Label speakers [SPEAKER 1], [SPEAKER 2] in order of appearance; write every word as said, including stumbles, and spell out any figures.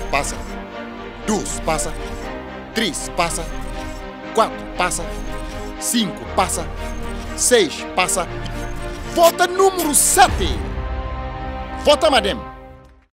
[SPEAKER 1] passa. Dois passa. Três passa. Quatro passa. Cinco passa. Seis passa. Vota número sete. Vota, madame.